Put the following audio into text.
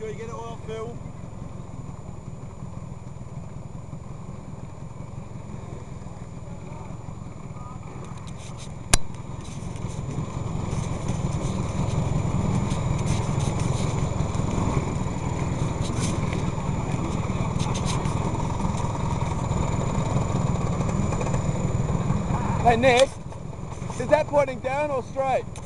Sure you get it oil filled. Hey Nick, is that pointing down or straight?